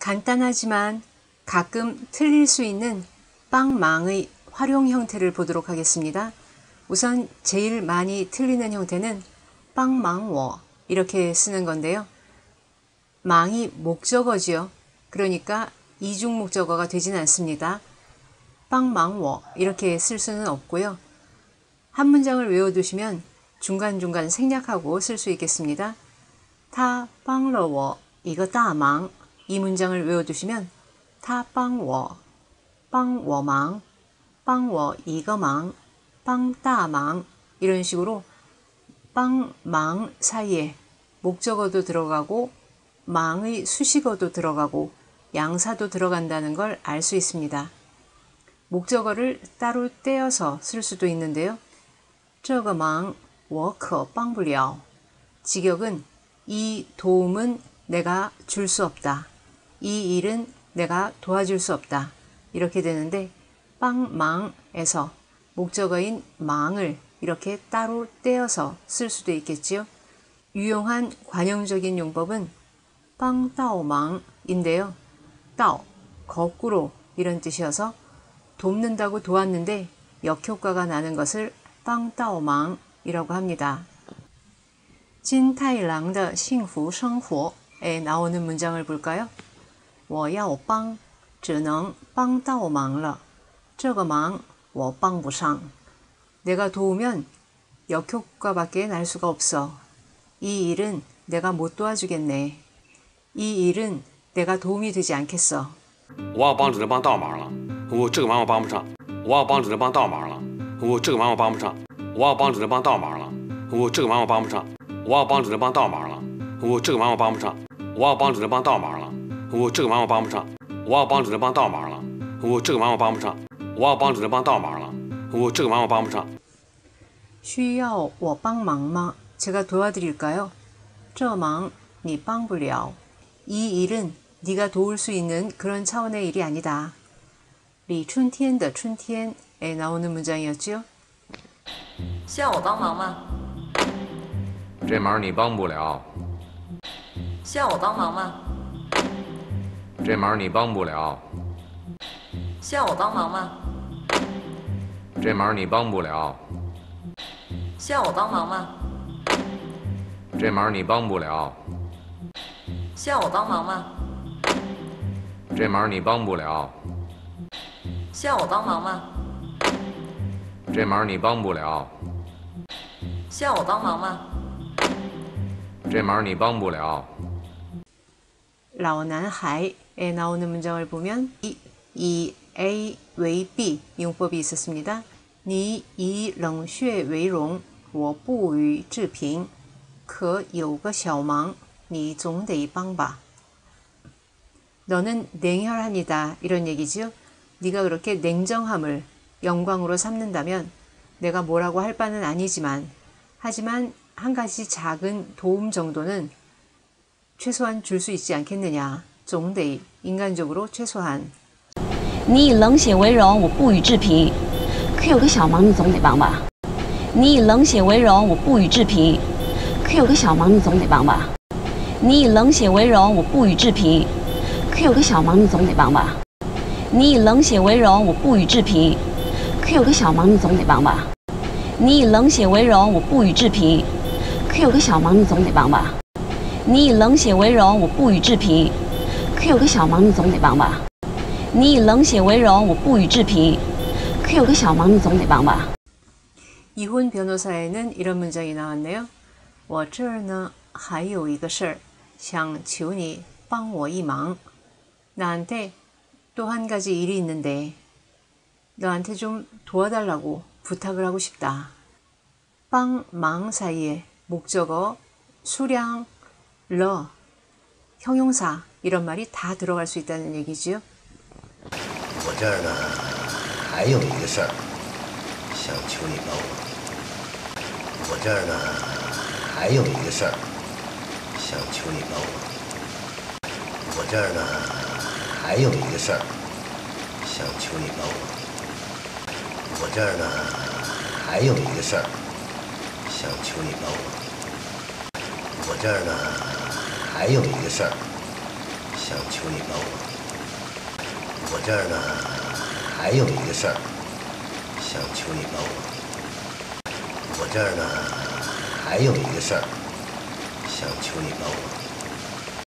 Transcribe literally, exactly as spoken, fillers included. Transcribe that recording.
간단하지만 가끔 틀릴 수 있는 빵망의 활용 형태를 보도록 하겠습니다. 우선 제일 많이 틀리는 형태는 빵망워 이렇게 쓰는 건데요. 망이 목적어지요. 그러니까 이중 목적어가 되진 않습니다. 빵망워 이렇게 쓸 수는 없고요. 한 문장을 외워두시면 중간중간 생략하고 쓸 수 있겠습니다. 타 빵러워 이거 따망 이 문장을 외워두시면 타 빵워 빵워망 빵워 이거망 빵따망 이런 식으로 빵망 사이에 목적어도 들어가고 망의 수식어도 들어가고 양사도 들어간다는 걸 알 수 있습니다. 목적어를 따로 떼어서 쓸 수도 있는데요. 这个忙我可帮不了. 직역은 이 도움은 내가 줄 수 없다. 이 일은 내가 도와줄 수 없다. 이렇게 되는데 빵망에서 목적어인 망을 이렇게 따로 떼어서 쓸 수도 있겠지요. 유용한 관용적인 용법은 빵따오망인데요. 따오, 거꾸로 이런 뜻이어서 돕는다고 도왔는데 역효과가 나는 것을 빵따오망이라고 합니다. 진타이랑의 幸福生活에 나오는 문장을 볼까요? 我要帮只能帮到忙了这个忙我帮不上 내가 도우면 역효과밖에 날 수가 없어. 이 일은 내가 못 도와주겠네. 이 일은 내가 도움이 되지 않겠어. 我要帮只能帮倒忙了我这个忙我帮不上我要帮只能帮倒忙了我这个忙我帮不上我要帮只能帮倒忙了我这个忙我帮不上我要帮只能帮倒忙了我这个忙我帮不上我要帮只能帮倒忙了我这个忙我帮不上我要帮只能帮倒忙了我这个忙我帮不上我要帮只能帮倒忙了我这个忙我帮不上需要我帮忙吗? 제가 도와드릴까요? 这忙你帮不了. 이 일은 네가 도울 수 있는 그런 차원의 일이 아니다. 李春天的春天에 나오는 문장이었죠. 需要我帮忙吗这忙你帮不了需要我帮忙吗这忙你帮不了需要我帮忙吗这忙你帮不了需要我帮忙吗这忙你帮不了需要我帮忙吗这忙你帮不了需要我帮忙吗这忙你帮不了需要我帮忙吗这忙你帮不了老男孩에 나오는 문장을 보면 이, 이 A 为 B 용법이 있었습니다. 你以冷血为荣我不予置评可有个小忙你总得帮吧 너는 냉혈하니다 이런 얘기지요. 네가 그렇게 냉정함을 영광으로 삼는다면 내가 뭐라고 할 바는 아니지만 하지만 한 가지 작은 도움 정도는 최소한 줄 수 있지 않겠느냐. 总得 인간적으로 최소한 你以冷血为荣我不予置评可有个小忙你总得帮吧你以冷血为荣我不予置评可有个小忙你总得帮吧你以冷血为荣我不予置评可有个小忙你总得帮吧你以冷血为荣我不予置评可有个小忙你总得帮吧你以冷血为荣我不予置评可有个小忙你总得帮吧你以冷血为荣我不予置评可有个小忙你总得帮吧你以冷血为荣我不予置评可有个小忙你总得帮吧 이혼 변호사에는 이런 문장이 나왔네요. 我这儿呢还有一个事儿想求你帮我一忙 나한테 또 한 가지 일이 있는데 너한테 좀 도와달라고 부탁을 하고 싶다. 빵망 사이에 목적어, 수량, 러, 형용사 이런 말이 다 들어갈 수 있다는 얘기지요. 我这儿呢还有一个事儿想求你帮我我这儿呢还有一个事儿想求你帮我我这儿呢还有一个事儿想求你帮我我这儿呢还有一个事儿想求你帮我我这儿呢还有一个事儿想想求你帮我。我这儿呢还有一个事儿，想求你帮我。我这儿呢还有一个事儿，想求你帮我。